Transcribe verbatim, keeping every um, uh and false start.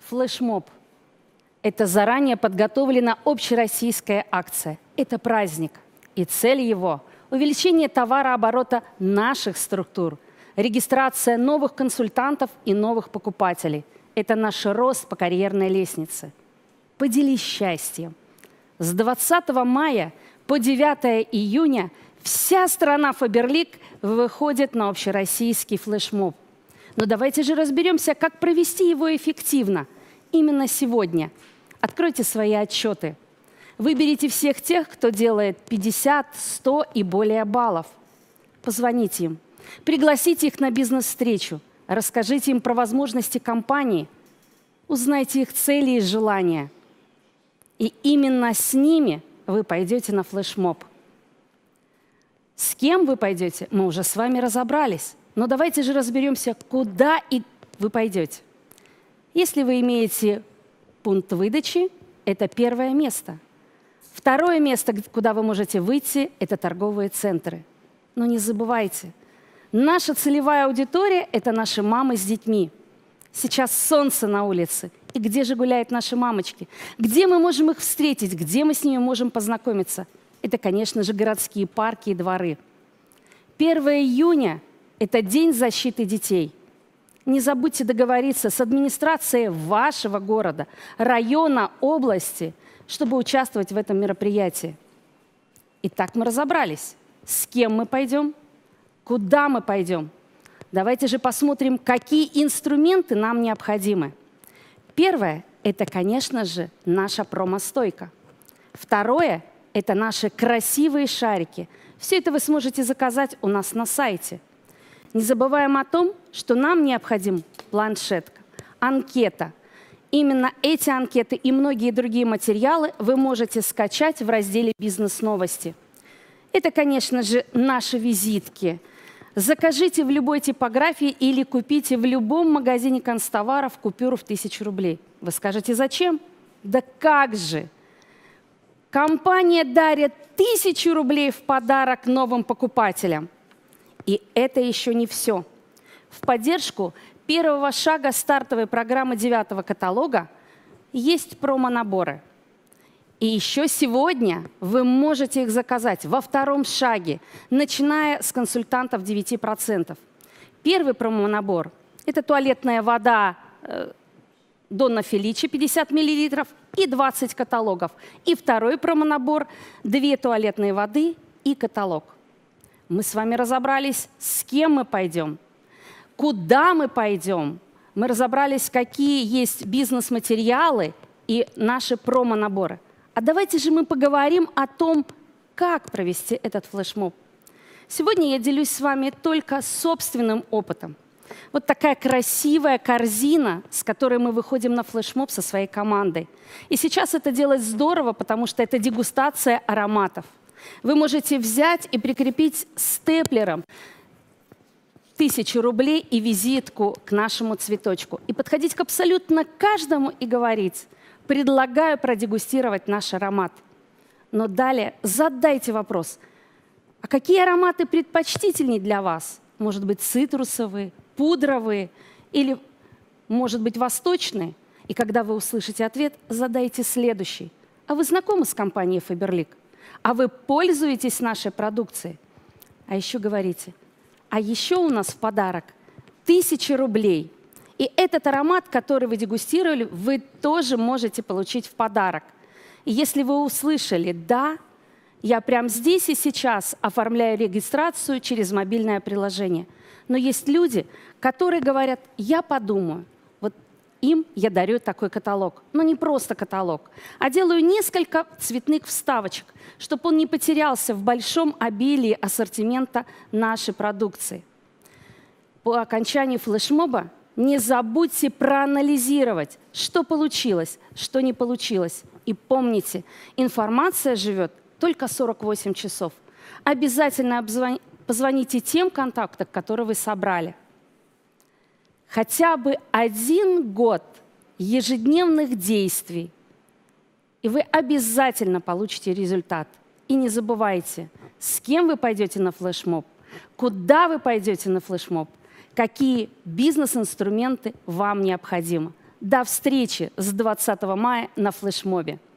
Флешмоб – это заранее подготовленная общероссийская акция. Это праздник. И цель его – увеличение товарооборота наших структур, регистрация новых консультантов и новых покупателей. Это наш рост по карьерной лестнице. Поделись счастьем. С двадцатого мая по девятое июня вся страна Faberlic выходит на общероссийский флешмоб. Но давайте же разберемся, как провести его эффективно. Именно сегодня. Откройте свои отчеты. Выберите всех тех, кто делает пятьдесят, сто и более баллов. Позвоните им. Пригласите их на бизнес-встречу. Расскажите им про возможности компании. Узнайте их цели и желания. И именно с ними вы пойдете на флешмоб. С кем вы пойдете, мы уже с вами разобрались. Но давайте же разберемся, куда и вы пойдете. Если вы имеете пункт выдачи, это первое место. Второе место, куда вы можете выйти, это торговые центры. Но не забывайте, наша целевая аудитория – это наши мамы с детьми. Сейчас солнце на улице. И где же гуляют наши мамочки? Где мы можем их встретить? Где мы с ними можем познакомиться? Это, конечно же, городские парки и дворы. первое июня – это День защиты детей. Не забудьте договориться с администрацией вашего города, района, области, чтобы участвовать в этом мероприятии. Итак, мы разобрались, с кем мы пойдем, куда мы пойдем. Давайте же посмотрим, какие инструменты нам необходимы. Первое – это, конечно же, наша промо-стойка. Второе – это наши красивые шарики. Все это вы сможете заказать у нас на сайте. Не забываем о том, что нам необходим планшетка, анкета. Именно эти анкеты и многие другие материалы вы можете скачать в разделе «Бизнес-новости». Это, конечно же, наши визитки. Закажите в любой типографии или купите в любом магазине канцтоваров купюру в тысячу рублей. Вы скажете, зачем? Да как же! Компания дарит тысячу рублей в подарок новым покупателям. И это еще не все. В поддержку первого шага стартовой программы девятого каталога есть промо-наборы. И еще сегодня вы можете их заказать во втором шаге, начиная с консультантов девяти процентов. Первый промо-набор – это туалетная вода э, Донна Феличи пятьдесят миллилитров и двадцать каталогов. И второй промо-набор – две туалетные воды и каталог. Мы с вами разобрались, с кем мы пойдем, куда мы пойдем. Мы разобрались, какие есть бизнес-материалы и наши промо-наборы. А давайте же мы поговорим о том, как провести этот флешмоб. Сегодня я делюсь с вами только собственным опытом. Вот такая красивая корзина, с которой мы выходим на флешмоб со своей командой. И сейчас это делать здорово, потому что это дегустация ароматов. Вы можете взять и прикрепить степлером тысячу рублей и визитку к нашему цветочку. И подходить к абсолютно каждому и говорить: предлагаю продегустировать наш аромат. Но далее задайте вопрос: а какие ароматы предпочтительнее для вас? Может быть, цитрусовые, пудровые или, может быть, восточные? И когда вы услышите ответ, задайте следующий: а вы знакомы с компанией Faberlic? А вы пользуетесь нашей продукцией? А еще говорите: а еще у нас в подарок тысяча рублей. И этот аромат, который вы дегустировали, вы тоже можете получить в подарок. И если вы услышали «да», я прямо здесь и сейчас оформляю регистрацию через мобильное приложение. Но есть люди, которые говорят: я подумаю. Вот им я дарю такой каталог. Но не просто каталог, а делаю несколько цветных вставочек, чтобы он не потерялся в большом обилии ассортимента нашей продукции. По окончании флешмоба не забудьте проанализировать, что получилось, что не получилось. И помните, информация живет только сорок восемь часов. Обязательно обзвон... позвоните тем контактам, которые вы собрали. Хотя бы один год ежедневных действий, и вы обязательно получите результат. И не забывайте, с кем вы пойдете на флешмоб, куда вы пойдете на флешмоб, какие бизнес-инструменты вам необходимы. До встречи с двадцатого мая на флешмобе.